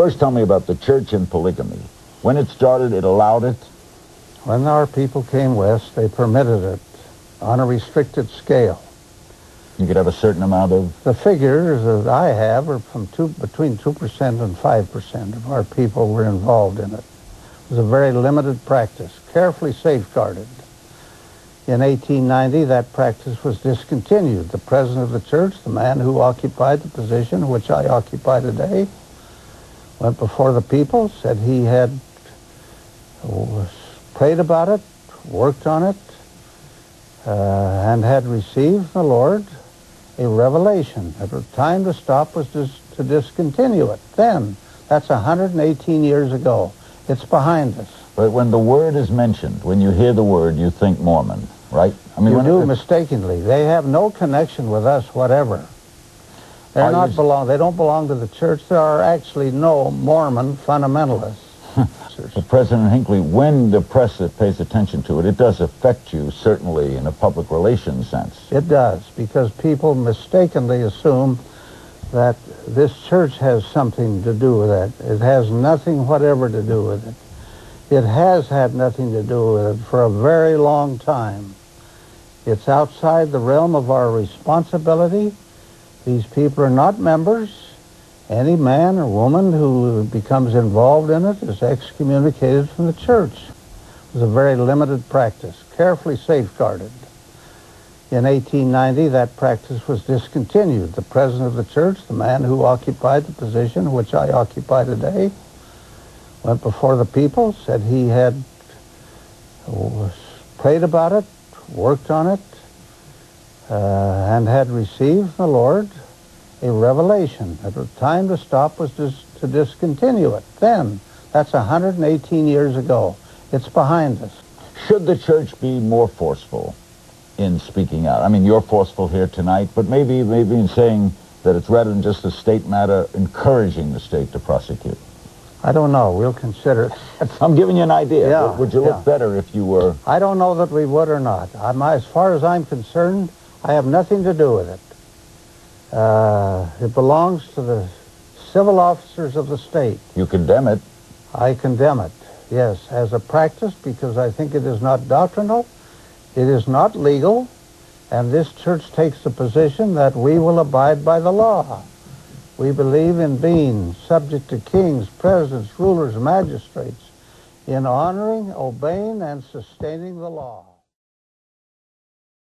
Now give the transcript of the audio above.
First, tell me about the church and polygamy. When it started, it allowed it? When our people came west, they permitted it on a restricted scale. You could have a certain amount of... The figures that I have are from between 2% and 5% of our people were involved in it. It was a very limited practice, carefully safeguarded. In 1890, that practice was discontinued. The president of the church, the man who occupied the position which I occupy today, went before the people, said he had prayed about it, worked on it, and had received from the Lord a revelation that the time to stop was to discontinue it. Then, that's 118 years ago. It's behind us. But when the word is mentioned, when you hear the word, you think Mormon, right? I mean, you do mistakenly. They have no connection with us whatever. They don't belong to the church. There are actually no Mormon fundamentalists. But President Hinckley, when the press pays attention to it, it does affect you, certainly, in a public relations sense. It does, because people mistakenly assume that this church has something to do with it. It has nothing whatever to do with it. It has had nothing to do with it for a very long time. It's outside the realm of our responsibility. These people are not members. Any man or woman who becomes involved in it is excommunicated from the church. It was a very limited practice, carefully safeguarded. In 1890, that practice was discontinued. The president of the church, the man who occupied the position which I occupy today, went before the people, said he had prayed about it, worked on it, and had received from the Lord a revelation that the time to stop was to discontinue it. Then, that's 118 years ago. It's behind us. Should the church be more forceful in speaking out? I mean, you're forceful here tonight, but maybe in saying that it's rather than just a state matter, encouraging the state to prosecute. I don't know. We'll consider it. I'm giving you an idea. Yeah, would you look better if you were... I don't know that we would or not. As far as I'm concerned, I have nothing to do with it. It belongs to the civil officers of the state. You condemn it. I condemn it, yes, as a practice, because I think it is not doctrinal, it is not legal, and this church takes the position that we will abide by the law. We believe in being subject to kings, presidents, rulers, magistrates, in honoring, obeying, and sustaining the law.